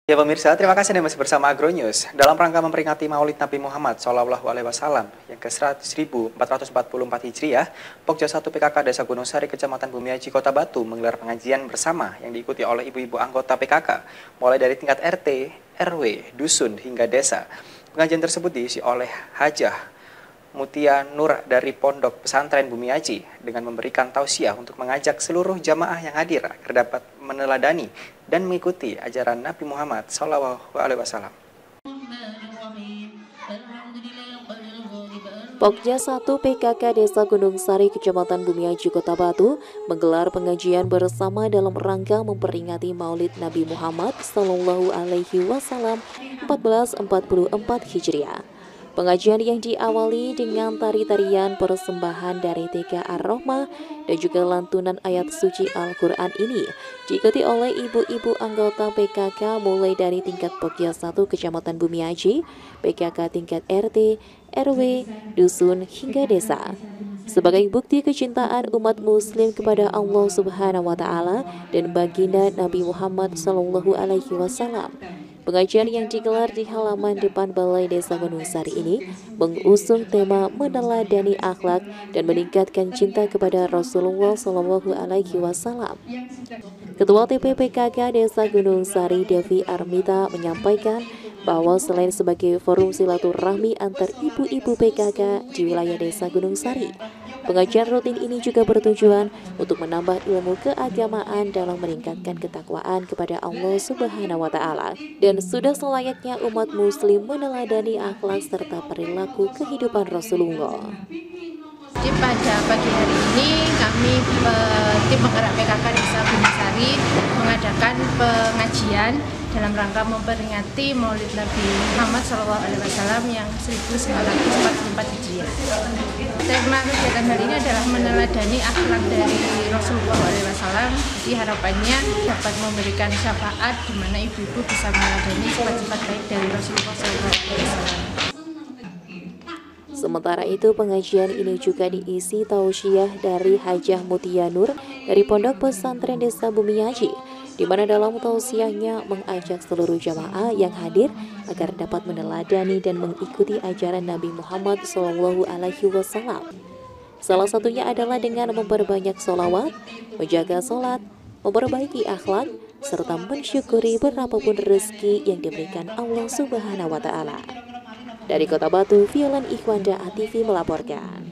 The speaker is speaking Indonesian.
Ya pemirsa, terima kasih Anda masih bersama Agronews. Dalam rangka memperingati Maulid Nabi Muhammad SAW yang ke-1444 Hijriah, Pokja 1 PKK Desa Gunung Sari, Kecamatan Bumiaji, Kota Batu menggelar pengajian bersama yang diikuti oleh ibu-ibu anggota PKK, mulai dari tingkat RT, RW, dusun hingga desa. Pengajian tersebut diisi oleh Hajah Mutia Nur dari Pondok Pesantren Bumiaji dengan memberikan tausiah untuk mengajak seluruh jamaah yang hadir agar dapat meneladani dan mengikuti ajaran Nabi Muhammad SAW. Pokja 1 PKK Desa Gunung Sari, Kecamatan Bumiaji, Kota Batu menggelar pengajian bersama dalam rangka memperingati Maulid Nabi Muhammad SAW 1444 Hijriah. Pengajian yang diawali dengan tari-tarian persembahan dari TK Ar-Rahmah dan juga lantunan ayat suci Al-Quran ini diikuti oleh ibu-ibu anggota PKK mulai dari tingkat Pokja 1 Kecamatan Bumiaji, PKK tingkat RT, RW, dusun hingga desa. Sebagai bukti kecintaan umat muslim kepada Allah Subhanahu wa taala dan baginda Nabi Muhammad SAW. Pengajian yang digelar di halaman depan Balai Desa Gunung Sari ini mengusung tema meneladani akhlak dan meningkatkan cinta kepada Rasulullah SAW. Ketua TPPKK Desa Gunung Sari, Devi Armita, menyampaikan bahwa selain sebagai forum silaturahmi antar ibu-ibu PKK di wilayah Desa Gunung Sari, pengajian rutin ini juga bertujuan untuk menambah ilmu keagamaan dalam meningkatkan ketakwaan kepada Allah Subhanahu wa taala dan sudah selayaknya umat muslim meneladani akhlak serta perilaku kehidupan Rasulullah. Pada pagi hari ini kami tim penggerak PKK Desa Gunung Sari mengadakan pengajian dalam rangka memperingati Maulid Nabi Muhammad SAW yang 1444 Hijriah. Tema kegiatan hari ini adalah meneladani akhlak dari Rasulullah SAW. Jadi harapannya dapat memberikan syafaat di mana ibu-ibu bisa meneladani sifat-sifat baik dari Rasulullah SAW. Sementara itu, pengajian ini juga diisi tausiah dari Hajah Mutia Nur dari Pondok Pesantren Desa Bumiaji, di mana dalam tausiahnya mengajak seluruh jamaah yang hadir agar dapat meneladani dan mengikuti ajaran Nabi Muhammad SAW. Salah satunya adalah dengan memperbanyak sholawat, menjaga sholat, memperbaiki akhlak, serta mensyukuri berapapun rezeki yang diberikan Allah Subhanahu wa taala. Dari Kota Batu, Violan Ikhwanda ATV melaporkan.